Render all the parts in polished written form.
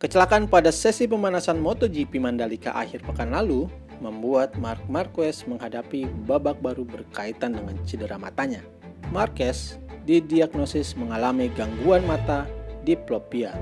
Kecelakaan pada sesi pemanasan MotoGP Mandalika akhir pekan lalu membuat Marc Marquez menghadapi babak baru berkaitan dengan cedera matanya. Marquez didiagnosis mengalami gangguan mata diplopia.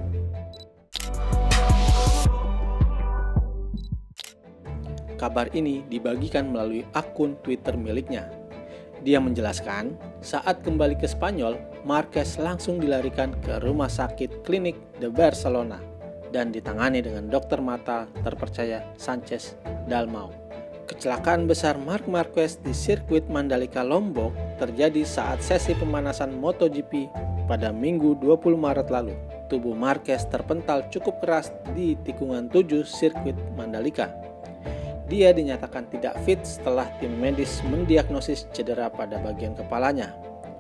Kabar ini dibagikan melalui akun Twitter miliknya. Dia menjelaskan, saat kembali ke Spanyol, Marquez langsung dilarikan ke rumah sakit klinik de Barcelona dan ditangani dengan dokter mata terpercaya Sánchez Dalmau. Kecelakaan besar Marc Marquez di sirkuit Mandalika Lombok terjadi saat sesi pemanasan MotoGP pada Minggu 20 Maret lalu. Tubuh Marquez terpental cukup keras di tikungan 7 sirkuit Mandalika. Dia dinyatakan tidak fit setelah tim medis mendiagnosis cedera pada bagian kepalanya.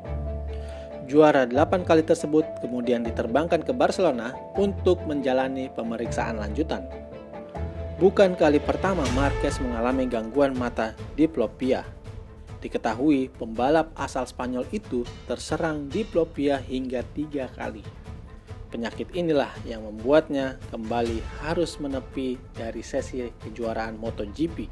Juara 8 kali tersebut kemudian diterbangkan ke Barcelona untuk menjalani pemeriksaan lanjutan. Bukan kali pertama Marquez mengalami gangguan mata diplopia. Diketahui pembalap asal Spanyol itu terserang diplopia hingga 3 kali. Penyakit inilah yang membuatnya kembali harus menepi dari sesi kejuaraan MotoGP.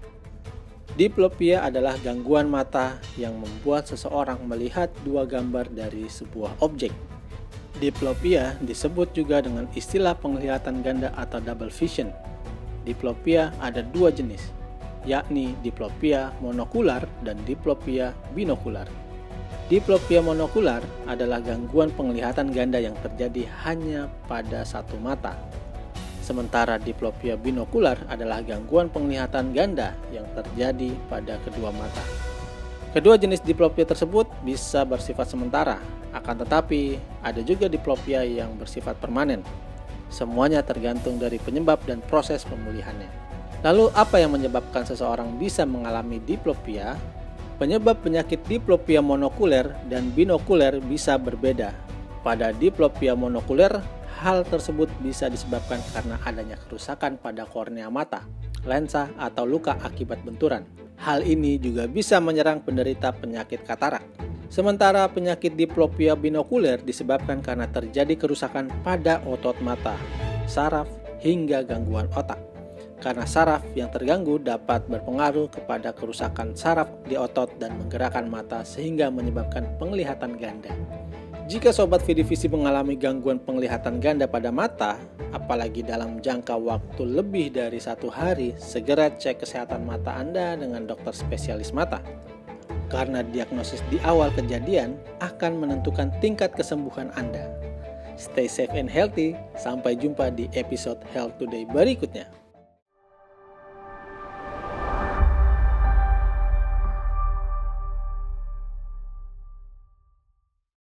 Diplopia adalah gangguan mata yang membuat seseorang melihat dua gambar dari sebuah objek. Diplopia disebut juga dengan istilah penglihatan ganda atau double vision. Diplopia ada dua jenis, yakni diplopia monokular dan diplopia binokular. Diplopia monokular adalah gangguan penglihatan ganda yang terjadi hanya pada satu mata. Sementara diplopia binokular adalah gangguan penglihatan ganda yang terjadi pada kedua mata. Kedua jenis diplopia tersebut bisa bersifat sementara, akan tetapi ada juga diplopia yang bersifat permanen. Semuanya tergantung dari penyebab dan proses pemulihannya. Lalu apa yang menyebabkan seseorang bisa mengalami diplopia? Penyebab penyakit diplopia monokuler dan binokuler bisa berbeda. Pada diplopia monokuler, hal tersebut bisa disebabkan karena adanya kerusakan pada kornea mata, lensa, atau luka akibat benturan. Hal ini juga bisa menyerang penderita penyakit katarak. Sementara penyakit diplopia binokuler disebabkan karena terjadi kerusakan pada otot mata, saraf, hingga gangguan otak. Karena saraf yang terganggu dapat berpengaruh kepada kerusakan saraf di otot dan menggerakkan mata sehingga menyebabkan penglihatan ganda. Jika sobat Vidivisi mengalami gangguan penglihatan ganda pada mata, apalagi dalam jangka waktu lebih dari 1 hari, segera cek kesehatan mata Anda dengan dokter spesialis mata. Karena diagnosis di awal kejadian akan menentukan tingkat kesembuhan Anda. Stay safe and healthy, sampai jumpa di episode Health Today berikutnya.